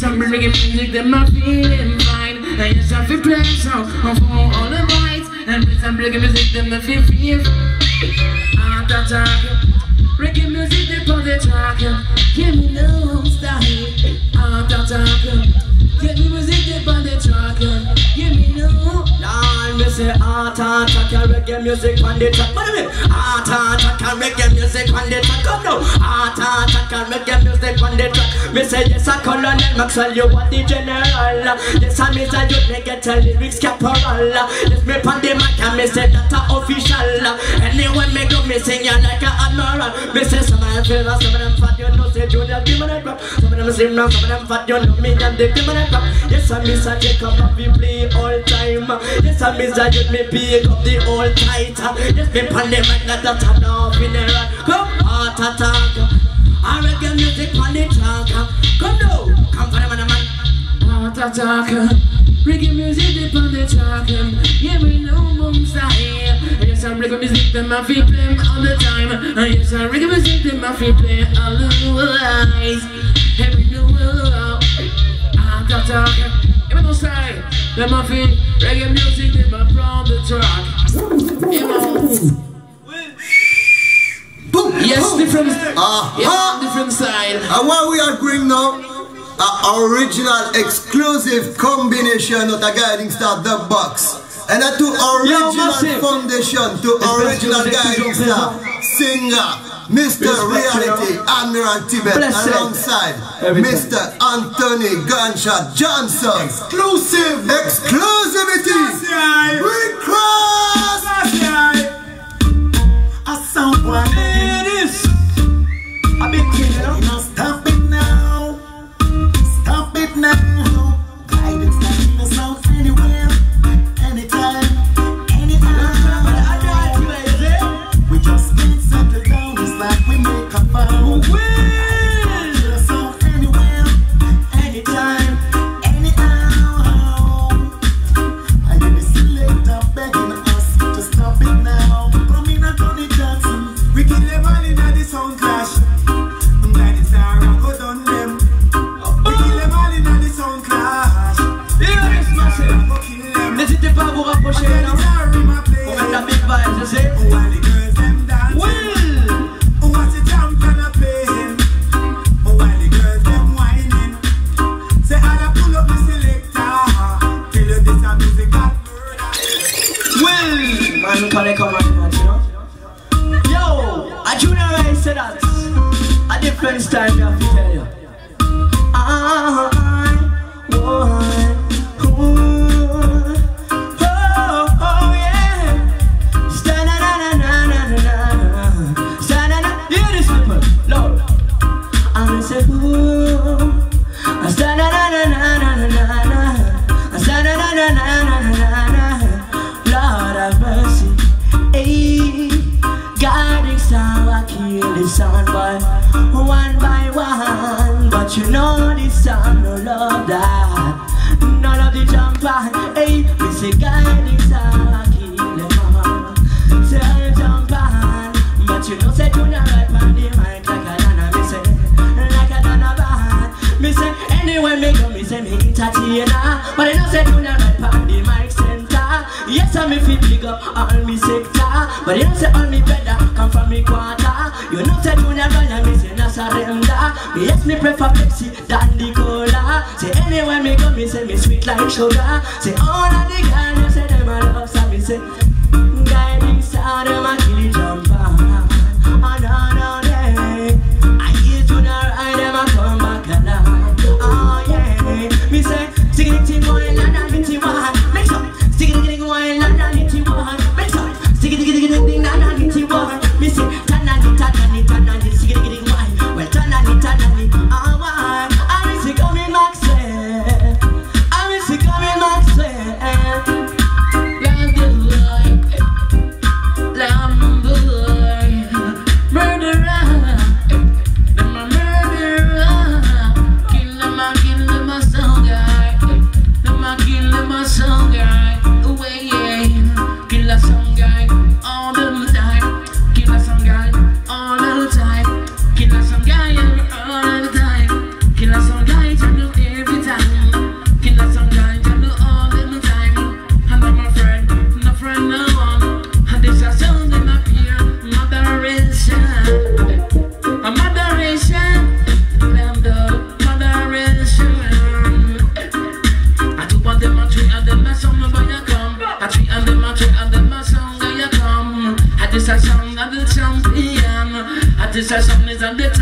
Yes, I'm bringing music that my feeling fine. And yes, I feel pleasure for all the rights. And yes, I'm bringing music that my feel reggae music that on the track. Give me no style. Give me music that on the track. Give me no. Lord, me say attack reggae music on the track. What do you mean? Attack reggae music on the track. Come now. Attack reggae music on the track. Me say yes, a Colonel Maxwell, you are the general. Yes, I miss a youth, me get a lyrics caporal. Yes, me pan the mic and me say that a official. Anyway, me go me sing ya like a admiral. Me say some of them feel, some of them fat, you know, say Junior, give me that rap. Some of them slim now, some of them fat, you know, me and they give me that rap. Yes, I miss a Jacob and we play all time. Yes, I miss a youth, me pick up the old tight. Yes, me pan the mic, got a turn off in the rap. Come, heart attack. I reggae music on the track. Come now, come for the man. Heart attack. Reggae music on the track. Yeah, we know boom style. Yes, I'm reggae music that my feet play all the time. Yes, I'm reggae music that my feet play all the lies. Every new world. Heart attack. Even no style that my feet reggae music that my from the track. You know. Yes, different. Yes, different style. And what we are bringing now, an original exclusive combination of the Guiding Star The Box. And a to original foundation to original Guiding Star singer, Mr. Reality Admiral Tibet, alongside Mr. Anthony Gunshot Johnson. Exclusivity. We cross. A sound one. It is. A big thing, you know. Now stop it now. Stop it now. Guidance not in the south anywhere, anytime, anyhow. We just can't settle down. It's like we make a vow. To the south anywhere, anytime, anyhow. I hear the selector begging us to stop it now. Come in and Tony Jackson. We kill them all in the sound clash. Guiding Star and go down them. We kill them all in the sound clash. N'hésitez pas à vous rapprocher, non? Pour mettre la big vibe, je sais. Man, call it command, you know? Yo, a junior I said that. A different style, I have to tell you. Lord have mercy, hey, Guiding Star, I kill the sound boy one by one, but you know this song no love that, none of the jump on, hey, we say Guiding Star, I kill them all, say I jump on, but you know say Junior right on the mic like a dana, me say, like a dana band, me say, anyway me go, me say me entertainer, but I know say Junior right on the mic center. Yes, I'm a fit big up all me sector, but you know say all me brother come from me quarter. You know say Junior Ryan, me say no surrender. Me yes me prefer Pepsi than the cola. Say anywhere me go, me say me sweet like sugar. Say all of the girls, you say them a love, so me say Guiding Star, them a kill the jumper. Another day, I hear Junior Ryan, them a come back alive. Oh yeah, me say sticky boy, and I one. Make some sticky boy, and I one. Make some sticky ding, and I one. Me say tanani, sticky one. Well tanani, oh why? I miss it coming Maxwell. I miss it coming Maxwell. Love the light, love. a song of the champion. This a song is on the